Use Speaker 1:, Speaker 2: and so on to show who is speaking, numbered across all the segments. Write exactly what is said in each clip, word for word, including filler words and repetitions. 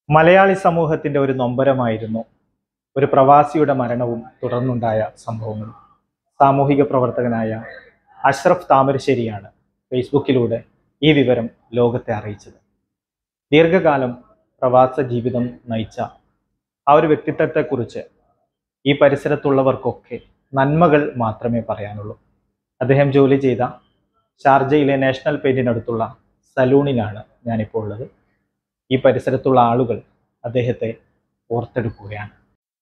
Speaker 1: മലയാളി സമൂഹത്തിന്റെ ഒരു നൊമ്പരമായിരുന്നു ഒരു പ്രവാസിയുടെ മരണവും തുടർന്നുണ്ടായ സംഭവങ്ങളും. സാമൂഹിക പ്രവർത്തകനായ അഷ്റഫ് താമരശ്ശേരിയാണ് ഫേസ്ബുക്കിലൂടെ ഈ വിവരം ലോകത്തെ അറിയിച്ചത്. ദീർഘകാലം പ്രവാസ ജീവിതം നയിച്ച ആ ഒരു വ്യക്തിത്വത്തെക്കുറിച്ച് ഈ പരിസരത്തുള്ളവർക്കൊക്കെ നന്മകൾ മാത്രമേ പറയാനുള്ളൂ. അദ്ദേഹം ജോലി ചെയ്ത ഷാർജയിലെ നാഷണൽ പെയിന്റിനടുത്തുള്ള സലൂണിലാണ് ഞാനിപ്പോൾ ഉള്ളത്. ഈ പരിസരത്തുള്ള ആളുകൾ അദ്ദേഹത്തെ ഓർത്തെടുക്കുകയാണ്.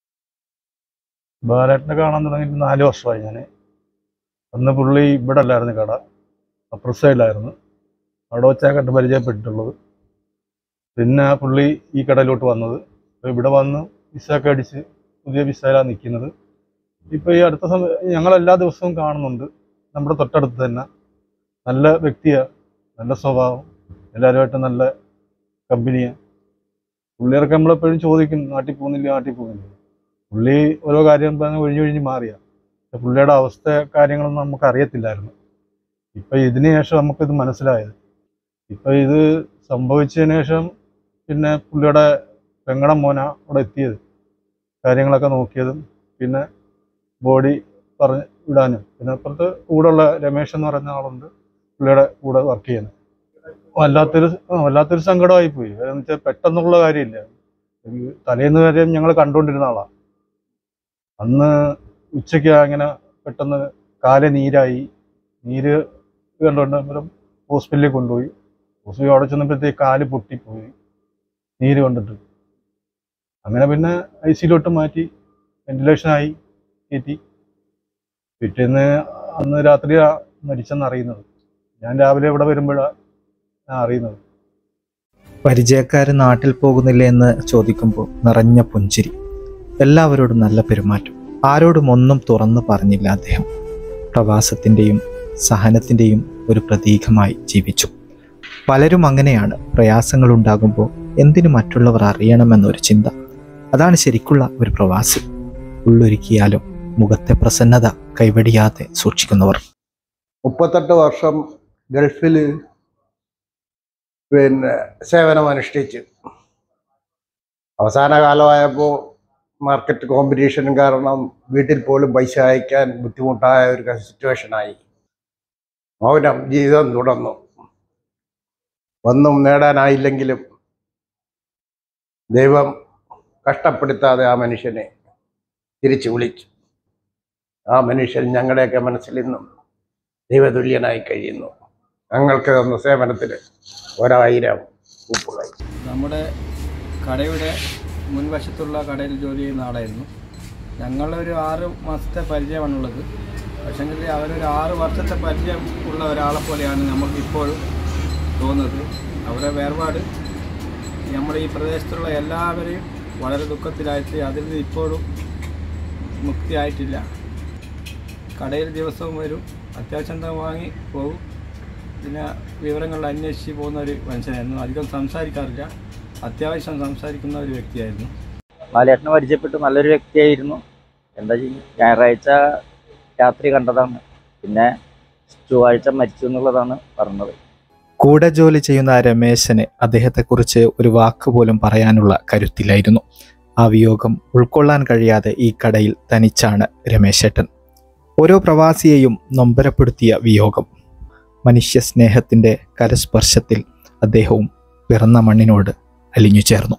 Speaker 2: ബാലേട്ടനെ കാണാൻ തുടങ്ങിയിട്ട് നാല് വർഷമായി. ഞാൻ അന്ന് പുള്ളി ഇവിടെ അല്ലായിരുന്നു, കട അപ്പുറ സൈഡിലായിരുന്നു. അവിടെ വെച്ചാൽ കണ്ട് പരിചയപ്പെട്ടിട്ടുള്ളത്. പിന്നെ പുള്ളി ഈ കടയിലോട്ട് വന്നത്. ഇപ്പോൾ ഇവിടെ വന്ന് വിസയൊക്കെ അടിച്ച് പുതിയ വിസയിലാണ് നിൽക്കുന്നത്. ഇപ്പോൾ ഈ അടുത്ത സമയം ഞങ്ങളെല്ലാ ദിവസവും കാണുന്നുണ്ട്. നമ്മുടെ തൊട്ടടുത്ത് തന്നെ നല്ല വ്യക്തിയാണ്, നല്ല സ്വഭാവം, എല്ലാവരുമായിട്ട് നല്ല കമ്പനിയാണ്. പുള്ളിയൊക്കെ നമ്മളെപ്പോഴും ചോദിക്കും, നാട്ടിൽ പോകുന്നില്ല നാട്ടിൽ പോകുന്നില്ല. പുള്ളി ഓരോ കാര്യം പറഞ്ഞ് ഒഴിഞ്ഞൊഴിഞ്ഞ് മാറിയാണ്. പക്ഷെ പുള്ളിയുടെ അവസ്ഥ കാര്യങ്ങളൊന്നും നമുക്ക് അറിയത്തില്ലായിരുന്നു. ഇപ്പം ഇതിന് ശേഷം നമുക്കിത് മനസ്സിലായത്. ഇപ്പം ഇത് സംഭവിച്ചതിന് ശേഷം പിന്നെ പുള്ളിയുടെ പെങ്ങടെ മോന അവിടെ എത്തിയത്, കാര്യങ്ങളൊക്കെ നോക്കിയതും പിന്നെ ബോഡി പറഞ്ഞ് വിടാനും. പിന്നെ അപ്പുറത്ത് കൂടെയുള്ള രമേശ് എന്ന് പറയുന്ന ആളുണ്ട്, പുള്ളിയുടെ കൂടെ വർക്ക് ചെയ്യുന്നത്. വല്ലാത്തൊരു വല്ലാത്തൊരു സങ്കടമായി പോയി. എന്ന് വെച്ചാൽ പെട്ടെന്നുള്ള കാര്യമില്ല. തലേന്ന് വരെ ഞങ്ങൾ കണ്ടുകൊണ്ടിരുന്ന ആളാണ്. അന്ന് ഉച്ചയ്ക്ക് അങ്ങനെ പെട്ടെന്ന് കാല് നീരായി. നീര് കണ്ടുകൊണ്ട് ഹോസ്പിറ്റലിൽ കൊണ്ടുപോയി. ഹോസ്പിറ്റലിൽ അവിടെ ചെന്നപ്പോഴത്തേക്ക് കാല് പൊട്ടിപ്പോയി, നീര് കൊണ്ടിട്ട്. അങ്ങനെ പിന്നെ ഐ സിയിലോട്ട് മാറ്റി, വെന്റിലേഷനായി കയറ്റി. പിറ്റേന്ന് അന്ന് രാത്രി മരിച്ചെന്നറിയുന്നത്. ഞാൻ രാവിലെ ഇവിടെ വരുമ്പോഴാണ് ഞാൻ അറിയുന്നത്.
Speaker 1: പരിചയക്കാർ നാട്ടിൽ പോകുന്നില്ല എന്ന് ചോദിക്കുമ്പോൾ നിറഞ്ഞ പുഞ്ചിരി, എല്ലാവരോടും നല്ല പെരുമാറ്റം, ആരോടും ഒന്നും തുറന്നു പറഞ്ഞില്ല. അദ്ദേഹം പ്രവാസത്തിൻ്റെയും സഹനത്തിൻ്റെയും ഒരു പ്രതീകമായി ജീവിച്ചു. പലരും അങ്ങനെയാണ്. പ്രയാസങ്ങൾ ഉണ്ടാകുമ്പോൾ എന്തിനു മറ്റുള്ളവർ അറിയണമെന്നൊരു ചിന്ത, അതാണ് ശരിക്കുള്ള ഒരു പ്രവാസി. ഉള്ളൊരുക്കിയാലും മുഖത്തെ പ്രസന്നത കൈവടിയാതെ സൂക്ഷിക്കുന്നവർ.
Speaker 3: മുപ്പത്തെട്ട് വർഷം ഗൾഫിൽ പിന്നെ സേവനമനുഷ്ഠിച്ച് അവസാന കാലമായപ്പോൾ മാർക്കറ്റ് കോമ്പറ്റീഷനും കാരണം വീട്ടിൽ പോലും പൈസ അയക്കാൻ ബുദ്ധിമുട്ടായ ഒരു സിറ്റുവേഷനായി. മൗനം ജീവിതം തുടർന്നു. ഒന്നും നേടാനായില്ലെങ്കിലും ദൈവം കഷ്ടപ്പെടുത്താതെ ആ മനുഷ്യനെ തിരിച്ചു വിളിച്ചു. ആ മനുഷ്യൻ ഞങ്ങളുടെയൊക്കെ മനസ്സിൽ നിന്നും ദൈവതുല്യനായി കഴിയുന്നു. ഞങ്ങൾക്ക് തന്ന സേവനത്തിന് ഒരായിരം ഉപ്പുകളായി.
Speaker 4: നമ്മുടെ കടയുടെ മുൻവശത്തുള്ള കടയിൽ ജോലി ചെയ്യുന്ന ആളായിരുന്നു. ഞങ്ങളൊരു ആറ് മാസത്തെ പരിചയമാണുള്ളത്. പക്ഷേങ്കിൽ അവരൊരു ആറ് വർഷത്തെ പരിചയം ഉള്ള ഒരാളെ പോലെയാണ് നമുക്കിപ്പോഴും തോന്നുന്നത്. അവരുടെ വേർപാട് നമ്മുടെ ഈ പ്രദേശത്തുള്ള എല്ലാവരെയും വളരെ ദുഃഖത്തിലായിട്ട് അതിൽ നിന്ന് ഇപ്പോഴും മുക്തിയായിട്ടില്ല. കടയിൽ ദിവസവും വരും, അത്യാവശ്യം വാങ്ങി പോകും. പിന്നെ വിവരങ്ങൾ അന്വേഷിച്ച് പോകുന്ന ഒരു മനുഷ്യനായിരുന്നു. അധികം സംസാരിക്കാറില്ല, അത്യാവശ്യം സംസാരിക്കുന്ന ഒരു വ്യക്തിയായിരുന്നു.
Speaker 5: ബാലേട്ടനെ പരിചയപ്പെട്ട് നല്ലൊരു വ്യക്തിയായിരുന്നു. എന്താ ചെയ്യും, ഞായറാഴ്ച രാത്രി കണ്ടതാണ്, പിന്നെ ചൊവ്വാഴ്ച മരിച്ചു എന്നുള്ളതാണ് പറഞ്ഞത്.
Speaker 1: കൂടെ ജോലി ചെയ്യുന്ന രമേശന് അദ്ദേഹത്തെക്കുറിച്ച് ഒരു വാക്ക് പോലും പറയാനുള്ള കരുത്തില്ലായിരുന്നു. ആ വിയോഗം ഉൾക്കൊള്ളാൻ കഴിയാതെ ഈ കടയിൽ തനിച്ചാണ് രമേശേട്ടൻ. ഓരോ പ്രവാസിയെയും നൊമ്പരപ്പെടുത്തിയ വിയോഗം. മനുഷ്യ സ്നേഹത്തിൻ്റെ കരസ്പർശത്തിൽ അദ്ദേഹവും പിറന്ന മണ്ണിനോട് അലിഞ്ഞു ചേർന്നു.